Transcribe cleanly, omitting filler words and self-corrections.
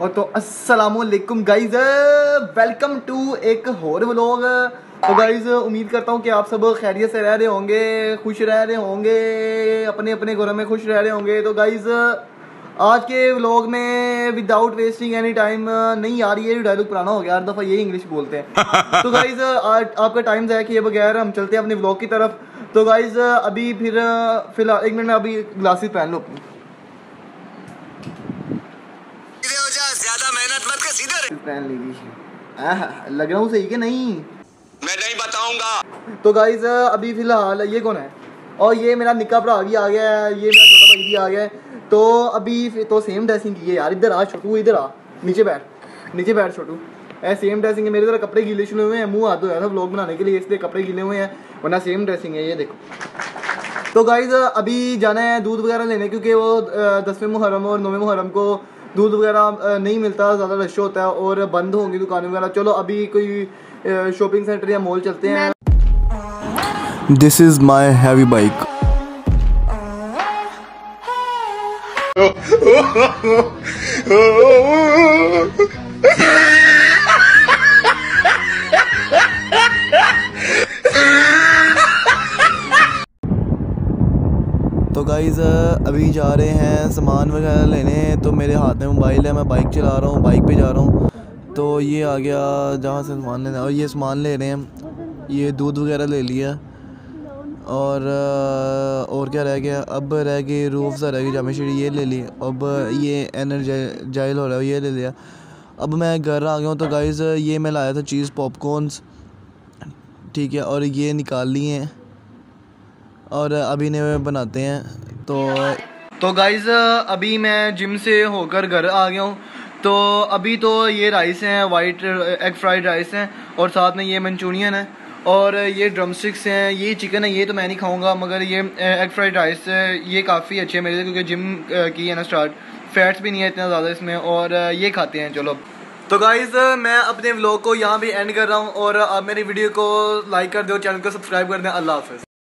और तो अस्सलामुअलैकुम गाइज, वेलकम टू एक और व्लॉग। तो गाइज उम्मीद करता हूँ कि आप सब खैरियत से रह रहे होंगे, खुश रह रहे होंगे, अपने अपने घरों में खुश रह रहे होंगे। तो गाइज आज के व्लॉग में विदाउट वेस्टिंग एनी टाइम, नहीं यार ये डायलॉग पुराना हो गया, हर दफ़ा यही इंग्लिश बोलते हैं। तो गाइज आज आपका टाइम ज़ाया किए बगैर हम चलते हैं अपने व्लॉग की तरफ। तो गाइज अभी फिलहाल एक मिनट में अभी ग्लासेस पहन लो अपनी, पहन लीजिए। लग रहा हूँ सही कि नहीं, मैं नहीं बताऊंगा। तो गाइज अभी फिलहाल ये कौन है, और ये मेरा निक्का भरा भी आ गया है, ये मेरा छोटा भाई भी आ गया है। तो अभी तो सेम ड्रेसिंग की है यार। इधर आ छोटू, इधर आ, नीचे बैठ छोटू। सेम ड्रेसिंग है, मेरे तरह कपड़े गीले शुरू हुए हैं, मुंह हाथ धोया था व्लॉग बनाने के लिए, इसलिए कपड़े गीले हुए हैं, वरना सेम ड्रेसिंग है। ये देखो। तो गाइज अभी जाना है दूध वगैरह लेने, क्योंकि वो 10वें मुहर्रम और 9वें मुहर्रम को दूध वगैरह नहीं मिलता, ज़्यादा रश होता है और बंद होंगी दुकानें वगैरह। चलो अभी कोई शॉपिंग सेंटर या मॉल चलते हैं। This is my heavy bike. तो गाइज़ अभी जा रहे हैं सामान वगैरह लेने। तो मेरे हाथ में मोबाइल है, मैं बाइक चला रहा हूँ, बाइक पे जा रहा हूँ। तो ये आ गया जहाँ से सामान लेना है, और ये सामान ले रहे हैं। ये दूध वगैरह ले लिया, और क्या रह गया, अब रह गई रूह अफ़ज़ा रह गई, जामा शीरी ये ले ली, अब ये एनर्जाइल हो रहा है ये ले लिया। अब मैं घर आ गया हूँ। तो गाइज़ ये मैं लाया था चीज़ पॉपकॉर्नस, ठीक है, और ये निकाल लिए हैं और अभी इन्हें बनाते हैं। तो गाइज़ अभी मैं जिम से होकर घर आ गया हूँ। तो अभी तो ये राइस हैं, वाइट एग फ्राइड राइस हैं, और साथ में ये मंचूरियन है, और ये ड्रमस्टिक्स हैं, ये चिकन है, ये तो मैं नहीं खाऊंगा, मगर ये एग फ्राइड राइस है, ये काफ़ी अच्छे है मेरे लिए, क्योंकि जिम की है ना स्टार्ट, फैट्स भी नहीं है इतना ज़्यादा इसमें, और ये खाते हैं। चलो तो गाइज़ मैं अपने व्लॉग को यहाँ भी एंड कर रहा हूँ, और आप मेरी वीडियो को लाइक कर दो, चैनल को सब्सक्राइब कर दें। अल्लाह हाफ़िज़।